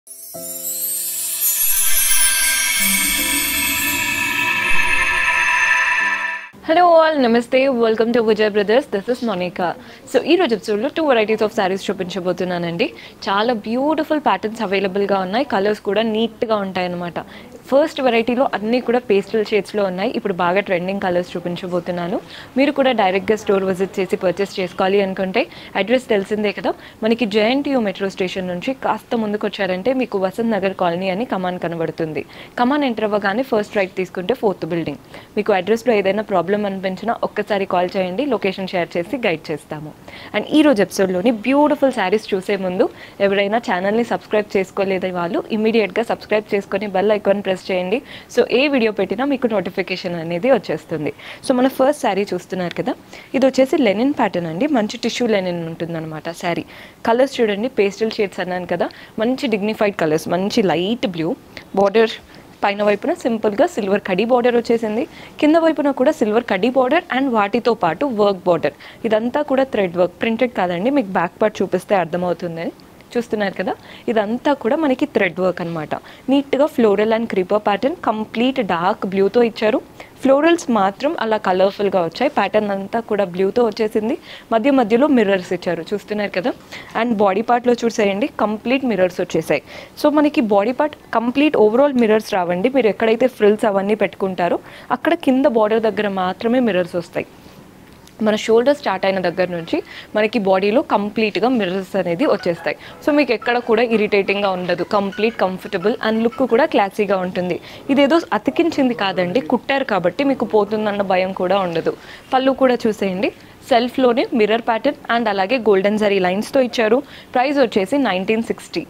Hello all, Namaste, welcome to Vijay Brothers. This is Monica. So ee roju episode lo two varieties of sarees చూపించబోతున్నానండి. చాలా beautiful patterns available గా ఉన్నాయి. Colours కూడా neat గా ఉంటాయి అన్నమాట. First వెరైటీలో అన్నీ కూడా పేస్టల్ షేడ్స్లో ఉన్నాయి. ఇప్పుడు బాగా ట్రెండింగ్ కలర్స్ చూపించబోతున్నాను. మీరు కూడా డైరెక్ట్గా స్టోర్ విజిట్ చేసి పర్చేస్ చేసుకోవాలి అనుకుంటే అడ్రస్ తెలిసిందే కదా, మనకి జేఎన్టీయూ మెట్రో స్టేషన్ నుంచి కాస్త ముందుకు వచ్చారంటే మీకు వసంత్ నగర్ కాలనీ అని కమాన్ కనబడుతుంది. కమాన్ ఎంటర్ అవ్వగానే ఫస్ట్ రైట్ తీసుకుంటే 4th బిల్డింగ్. మీకు అడ్రస్లో ఏదైనా ప్రాబ్లం అనిపించినా ఒక్కసారి కాల్ చేయండి, లొకేషన్ షేర్ చేసి గైడ్ చేస్తాము. అండ్ ఈ రోజు ఎపిసోడ్లోని బ్యూటిఫుల్ శారీస్ చూసే ముందు ఎవరైనా ఛానల్ని సబ్స్క్రైబ్ చేసుకోలేని వాళ్ళు ఇమీడియట్గా సబ్స్క్రైబ్ చేసుకొని బెల్ ఐకాన్ ప్రెస్ చేయండి. సో ఏ వీడియో పెట్టినా మీకు నోటిఫికేషన్ అనేది వచ్చేస్తుంది. సో మన ఫస్ట్ శారీ చూస్తున్నారు కదా, ఇది వచ్చేసి లెనిన్ ప్యాటర్న్ అండి. మంచి టిష్యూ లెనిన్ ఉంటుందన్నమాట శారీ. కలర్స్ చూడండి, పేస్టల్ షేడ్స్ అన్నాను కదా, మంచి డిగ్నిఫైడ్ కలర్స్. మంచి లైట్ బ్లూ బార్డర్, పైన వైపున సింపుల్గా సిల్వర్ కడీ బార్డర్ వచ్చేసింది, కింద వైపున కూడా సిల్వర్ కడీ బార్డర్ అండ్ వాటితో పాటు వర్క్ బార్డర్. ఇదంతా కూడా థ్రెడ్ వర్క్, ప్రింటెడ్ కాదండి. మీకు బ్యాక్ పార్ట్ చూపిస్తే అర్థమవుతుందని. చూస్తున్నారు కదా, ఇదంతా కూడా మనకి థ్రెడ్ వర్క్ అనమాట. నీట్గా floral and creeper pattern, complete dark బ్లూతో ఇచ్చారు. ఫ్లోరల్స్ మాత్రం అలా కలర్ఫుల్గా వచ్చాయి. ప్యాటర్న్ అంతా కూడా బ్లూతో వచ్చేసింది. మధ్య మధ్యలో మిర్రర్స్ ఇచ్చారు, చూస్తున్నారు కదా. అండ్ బాడీ పార్ట్లో చూసేయండి, కంప్లీట్ మిర్రర్స్ వచ్చేసాయి. సో మనకి body part complete overall mirrors రావండి. మీరు ఎక్కడైతే ఫ్రిల్స్ అవన్నీ పెట్టుకుంటారో అక్కడ కింద బార్డర్ దగ్గర మాత్రమే మిర్రర్స్ వస్తాయి. మన షోల్డర్ స్టార్ట్ అయిన దగ్గర నుంచి మనకి బాడీలో కంప్లీట్గా మిర్రర్స్ అనేది వచ్చేస్తాయి. సో మీకు ఎక్కడ కూడా ఇరిటేటింగ్గా ఉండదు, కంప్లీట్ కంఫర్టబుల్ అండ్ లుక్ కూడా క్లాసీగా ఉంటుంది. ఇదేదో అతికించింది కాదండి, కుట్టారు కాబట్టి మీకు పోతుందన్న భయం కూడా ఉండదు. పళ్ళు కూడా చూసేయండి, సెల్ఫ్లోనే మిర్రర్ ప్యాటర్న్ అండ్ అలాగే గోల్డెన్ జరీ లైన్స్తో ఇచ్చారు. ప్రైస్ వచ్చేసి 1960,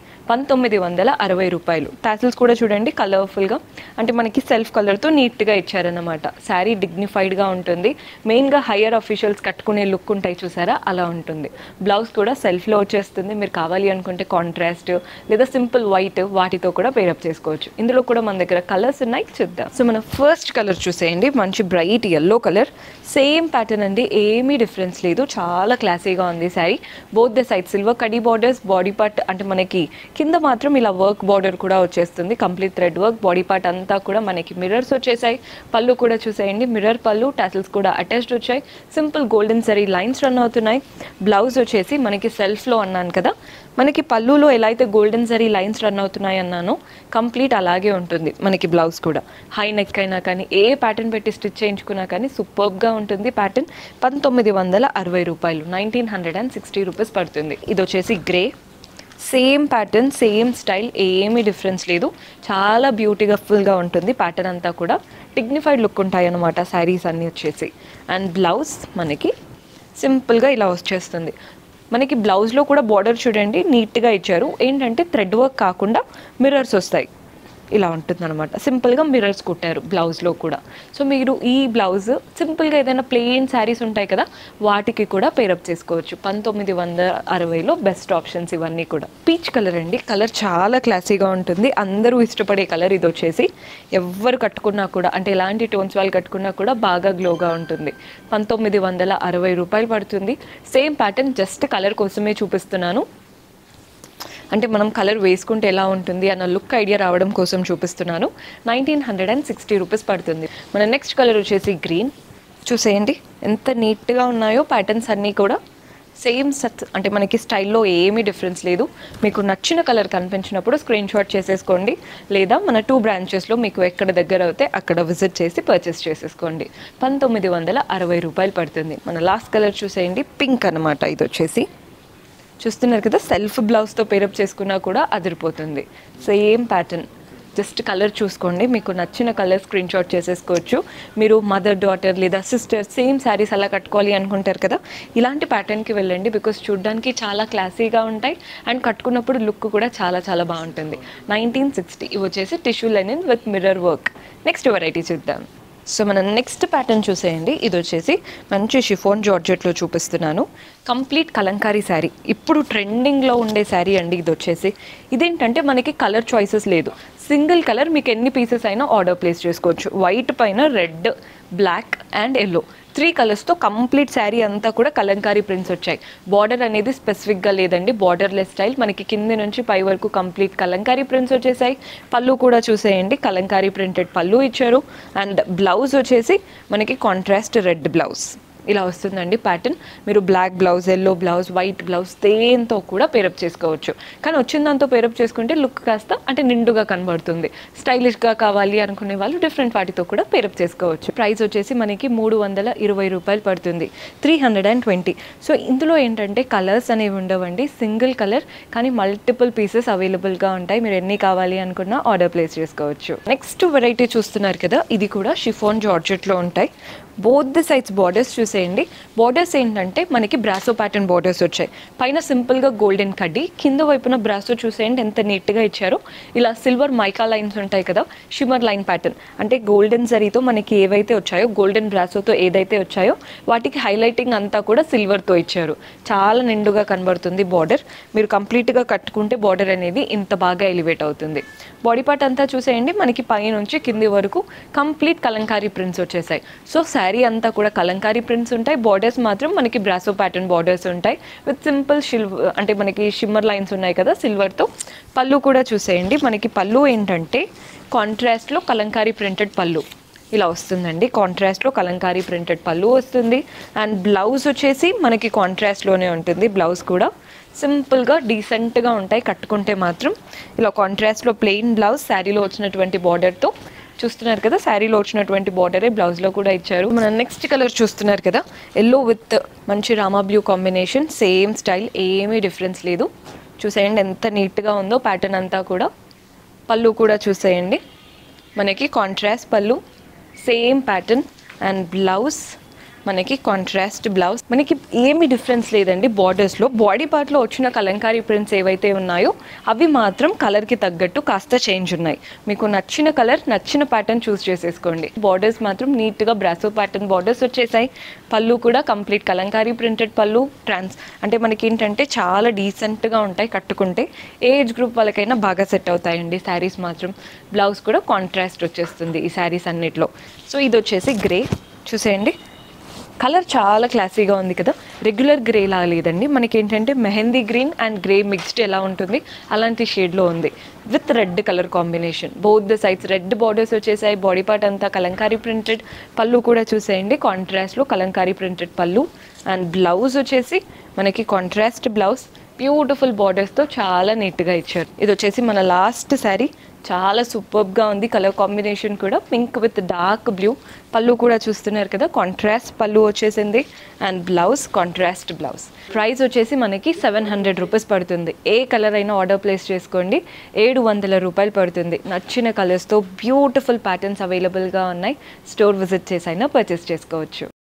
1960 రూపాయలు. టాసిల్స్ కూడా చూడండి కలర్ఫుల్గా, అంటే మనకి సెల్ఫ్ కలర్తో నీట్గా ఇచ్చారన్నమాట. శారీ డిగ్నిఫైడ్గా ఉంటుంది. మెయిన్గా హయ్యర్ అఫీషియల్స్ కట్టుకునే లుక్ ఉంటాయి చూసారా, అలా ఉంటుంది. బ్లౌజ్ కూడా సెల్ఫ్లో వచ్చేస్తుంది. మీరు కావాలి అనుకుంటే కాంట్రాస్ట్ లేదా సింపుల్ వైట్ వాటితో కూడా పేరప్ చేసుకోవచ్చు. ఇందులో కూడా మన దగ్గర కలర్స్ ఉన్నాయి, చూద్దాం. సో మన ఫస్ట్ కలర్ చూసేయండి, మంచి bright yellow colour. Same pattern అండి, ఏమీ డిఫరెన్స్ లేదు. చాలా క్లాసీగా ఉంది sari. Both the side silver కడీ బార్డర్స్, బాడీ పార్ట్ అంటే మనకి కింద మాత్రం ఇలా వర్క్ బార్డర్ కూడా వచ్చేస్తుంది, complete thread work. Body part అంతా కూడా మనకి మిర్రర్స్ వచ్చేసాయి. పళ్ళు కూడా చూసేయండి, మిర్రర్ పళ్ళు, టాసిల్స్ కూడా అటాచ్డ్ వచ్చాయి. Simple golden zari lines run అవుతున్నాయి. బ్లౌజ్ వచ్చేసి మనకి సెల్ఫ్లో అన్నాను కదా, మనకి పళ్ళులో ఎలా అయితే గోల్డెన్ జరీ లైన్స్ రన్ అవుతున్నాయి అన్నానో కంప్లీట్ అలాగే ఉంటుంది మనకి బ్లౌజ్ కూడా. హై నెక్ అయినా కానీ ఏ ప్యాటర్న్ పెట్టి స్టిచ్ చేయించుకున్నా కానీ సూపర్గా ఉంటుంది ప్యాటర్న్. 1960 రూపాయలు, 1960 రూపీస్ పడుతుంది. ఇది వచ్చేసి grey, same pattern same style, ఏమీ డిఫరెన్స్ లేదు. చాలా బ్యూటిఫుల్గా ఉంటుంది ప్యాటర్న్ అంతా కూడా. డిగ్నిఫైడ్ లుక్ ఉంటాయి అన్నమాట శారీస్ అన్నీ వచ్చేసి. అండ్ బ్లౌజ్ మనకి సింపుల్గా ఇలా వచ్చేస్తుంది. మనకి బ్లౌజ్లో కూడా బార్డర్ చూడండి నీట్గా ఇచ్చారు. ఏంటంటే థ్రెడ్ వర్క్ కాకుండా మిర్రర్స్ వస్తాయి, ఇలా ఉంటుంది అనమాట. సింపుల్గా మిర్రర్స్ కుట్టారు బ్లౌజ్లో కూడా. సో మీరు ఈ బ్లౌజ్ సింపుల్గా ఏదైనా ప్లెయిన్ శారీస్ ఉంటాయి కదా, వాటికి కూడా పేరప్ చేసుకోవచ్చు. 1960లో బెస్ట్ ఆప్షన్స్ ఇవన్నీ కూడా. పీచ్ కలర్ అండి, కలర్ చాలా క్లాసీగా ఉంటుంది. అందరూ ఇష్టపడే కలర్ ఇది వచ్చేసి. ఎవరు కట్టుకున్నా కూడా, అంటే ఎలాంటి టోన్స్ వాళ్ళు కట్టుకున్నా కూడా బాగా గ్లోగా ఉంటుంది. 1960 రూపాయలు పడుతుంది. సేమ్ ప్యాటర్న్, జస్ట్ కలర్ కోసమే చూపిస్తున్నాను. అంటే మనం కలర్ వేసుకుంటే ఎలా ఉంటుంది అన్న లుక్ ఐడియా రావడం కోసం చూపిస్తున్నాను. 1960 రూపీస్ పడుతుంది. మన నెక్స్ట్ కలర్ వచ్చేసి గ్రీన్. చూసేయండి ఎంత నీట్గా ఉన్నాయో ప్యాటర్న్స్ అన్నీ కూడా. సేమ్ సెట్, అంటే మనకి స్టైల్లో ఏమీ డిఫరెన్స్ లేదు. మీకు నచ్చిన కలర్ కనిపించినప్పుడు స్క్రీన్ షాట్ చేసేసుకోండి, లేదా మన 2 బ్రాంచెస్లో మీకు ఎక్కడ దగ్గర అయితే అక్కడ విజిట్ చేసి పర్చేస్ చేసేసుకోండి. 1960 రూపాయలు పడుతుంది. మన లాస్ట్ కలర్ చూసేయండి, పింక్ అనమాట. ఇది వచ్చేసి చూస్తున్నారు కదా, సెల్ఫ్ బ్లౌజ్తో పేరప్ చేసుకున్నా కూడా అదిరిపోతుంది. సేమ్ ప్యాటర్న్, జస్ట్ కలర్ చూసుకోండి, మీకు నచ్చిన కలర్ స్క్రీన్ షాట్ చేసేసుకోవచ్చు. మీరు మదర్ డాటర్ లేదా సిస్టర్ సేమ్ శారీస్ అలా కట్టుకోవాలి అనుకుంటారు కదా, ఇలాంటి ప్యాటర్న్కి వెళ్ళండి. బికాస్ చూడడానికి చాలా క్లాసీగా ఉంటాయి అండ్ కట్టుకున్నప్పుడు లుక్ కూడా చాలా చాలా బాగుంటుంది. 1960. ఇవి వచ్చేసి tissue linen with mirror work. Next variety చూద్దాం. సో మనం నెక్స్ట్ ప్యాటర్న్ చూసేయండి. ఇది వచ్చేసి మంచి షిఫాన్ జార్జెట్లో చూపిస్తున్నాను. కంప్లీట్ కలంకారీ శారీ, ఇప్పుడు ట్రెండింగ్లో ఉండే శారీ అండి ఇది వచ్చేసి. ఇదేంటంటే మనకి కలర్ చాయిసెస్ లేదు, సింగిల్ కలర్ మీకు ఎన్ని పీసెస్ అయినా ఆర్డర్ ప్లేస్ చేసుకోవచ్చు. వైట్ పైన రెడ్, బ్లాక్ అండ్ ఎల్లో 3 కలర్స్తో కంప్లీట్ శారీ అంతా కూడా కలంకారీ ప్రింట్స్ వచ్చాయి. బార్డర్ అనేది స్పెసిఫిక్గా లేదండి, బార్డర్లెస్ స్టైల్. మనకి కింది నుంచి పై వరకు కంప్లీట్ కలంకారీ ప్రింట్స్ వచ్చేసాయి. పళ్ళు కూడా చూసేయండి, కలంకారీ ప్రింటెడ్ పళ్ళు ఇచ్చారు. అండ్ బ్లౌజ్ వచ్చేసి మనకి కాంట్రాస్ట్ రెడ్ బ్లౌజ్ ఇలా వస్తుందండి ప్యాటర్న్. మీరు black blouse, yellow blouse, white blouse దేంతో కూడా పేరప్ చేసుకోవచ్చు. కానీ వచ్చిన దాంతో పేరప్ చేసుకుంటే లుక్ కాస్త అంటే నిండుగా కనబడుతుంది. స్టైలిష్గా కావాలి అనుకునే వాళ్ళు డిఫరెంట్ వాటితో కూడా పేరప్ చేసుకోవచ్చు. ప్రైస్ వచ్చేసి మనకి 320 రూపాయలు పడుతుంది, 320. సో ఇందులో ఏంటంటే కలర్స్ అనేవి ఉండవండి, సింగిల్ కలర్ కానీ మల్టిపుల్ పీసెస్ అవైలబుల్గా ఉంటాయి. మీరు ఎన్ని కావాలి అనుకున్నా ఆర్డర్ ప్లేస్ చేసుకోవచ్చు. నెక్స్ట్ వెరైటీ చూస్తున్నారు కదా, ఇది కూడా షిఫాన్ జార్జెట్లో ఉంటాయి. బోత్ ది సైడ్స్ బార్డర్స్ చూసేయండి. బార్డర్స్ ఏంటంటే మనకి బ్రాసో ప్యాటర్న్ బార్డర్స్ వచ్చాయి. పైన సింపుల్గా గోల్డెన్ కడ్డీ, కింద వైపున బ్రాసో చూసేయండి ఎంత నీట్గా ఇచ్చారో. ఇలా సిల్వర్ మైకా లైన్స్ ఉంటాయి కదా, షిమర్ లైన్ ప్యాటర్న్ అంటే గోల్డెన్ జరీతో మనకి ఏవైతే వచ్చాయో, గోల్డెన్ బ్రాసోతో ఏదైతే వచ్చాయో వాటికి హైలైటింగ్ అంతా కూడా సిల్వర్తో ఇచ్చారు. చాలా నిండుగా కనబడుతుంది బార్డర్. మీరు కంప్లీట్గా కట్టుకుంటే బార్డర్ అనేది ఇంత బాగా ఎలివేట్ అవుతుంది. బాడీ పార్ట్ అంతా చూసేయండి, మనకి పై నుంచి కింది వరకు కంప్లీట్ కలంకారీ ప్రింట్స్ వచ్చేసాయి. సో శారీ అంతా కూడా కలంకారీ ప్రింట్స్ ఉంటాయి. బార్డర్స్ మాత్రం మనకి బ్రాసో ప్యాటర్న్ బార్డర్స్ ఉంటాయి విత్ సింపుల్ అంటే మనకి షిమ్మర్ లైన్స్ ఉన్నాయి కదా సిల్వర్తో. పళ్ళు కూడా చూసేయండి, మనకి పళ్ళు ఏంటంటే కాంట్రాస్ట్లో కలంకారీ ప్రింటెడ్ పళ్ళు ఇలా వస్తుందండి. కాంట్రాస్ట్లో కలంకారీ ప్రింటెడ్ పళ్ళు వస్తుంది. అండ్ బ్లౌజ్ వచ్చేసి మనకి కాంట్రాస్ట్లోనే ఉంటుంది. బ్లౌజ్ కూడా సింపుల్గా డీసెంట్గా ఉంటాయి కట్టుకుంటే మాత్రం. ఇలా కాంట్రాస్ట్లో ప్లెయిన్ బ్లౌజ్, శారీలో వచ్చినటువంటి బార్డర్తో చూస్తున్నారు కదా, శారీలో వచ్చినటువంటి బార్డరే బ్లౌజ్లో కూడా ఇచ్చారు. మన నెక్స్ట్ కలర్ చూస్తున్నారు కదా, ఎల్లో విత్ మంచి Rama blue combination, same style, ఏమీ డిఫరెన్స్ లేదు. చూసేయండి ఎంత నీట్గా ఉందో ప్యాటర్న్ అంతా కూడా. పళ్ళు కూడా చూసేయండి, మనకి contrast pallu, same pattern. And blouse మనకి కాంట్రాస్ట్ బ్లౌజ్. మనకి ఏమి డిఫరెన్స్ లేదండి బార్డర్స్లో. బాడీ పార్ట్లో వచ్చిన కలంకారీ ప్రింట్స్ ఏవైతే ఉన్నాయో అవి మాత్రం కలర్కి తగ్గట్టు కాస్త చేంజ్ ఉన్నాయి. మీకు నచ్చిన కలర్, నచ్చిన ప్యాటర్న్ చూస్ చేసేసుకోండి. బార్డర్స్ మాత్రం నీట్గా బ్రాసో ప్యాటర్న్ బార్డర్స్ వచ్చేసాయి. పళ్ళు కూడా కంప్లీట్ కలంకారీ ప్రింటెడ్ పళ్ళు. అంటే మనకి ఏంటంటే చాలా డీసెంట్గా ఉంటాయి కట్టుకుంటే. ఏజ్ గ్రూప్ వాళ్ళకైనా బాగా సెట్ అవుతాయండి శారీస్ మాత్రం. బ్లౌజ్ కూడా కాంట్రాస్ట్ వచ్చేస్తుంది ఈ శారీస్ అన్నిట్లో. సో ఇది వచ్చేసి గ్రే చూసేయండి, కలర్ చాలా క్లాసీగా ఉంది కదా. రెగ్యులర్ గ్రే లా లేదండి, మనకి ఏంటంటే mehndi green and grey mixed ఎలా ఉంటుంది అలాంటి షేడ్లో ఉంది with red colour combination. Both the sides red borders వచ్చేసాయి. బాడీ పార్ట్ అంతా కలంకారీ ప్రింటెడ్. పళ్ళు కూడా చూసేయండి, కాంట్రాస్ట్లో Kalamkari printed pallu. And blouse వచ్చేసి మనకి కాంట్రాస్ట్ బ్లౌజ్, బ్యూటిఫుల్ బార్డర్స్తో చాలా నీట్గా ఇచ్చారు. ఇది వచ్చేసి మన లాస్ట్ శారీ, చాలా సూపర్గా ఉంది కలర్ కాంబినేషన్ కూడా, pink with dark blue. Pallu కూడా చూస్తున్నారు కదా, కాంట్రాస్ట్ పళ్ళు వచ్చేసింది. And blouse contrast blouse. Price వచ్చేసి మనకి 700 రూపీస్ పడుతుంది. ఏ కలర్ అయినా ఆర్డర్ ప్లేస్ చేసుకోండి, 700 రూపాయలు పడుతుంది. నచ్చిన కలర్స్తో బ్యూటిఫుల్ ప్యాటర్న్స్ అవైలబుల్గా ఉన్నాయి. స్టోర్ విజిట్ చేసి అయినా పర్చేస్ చేసుకోవచ్చు.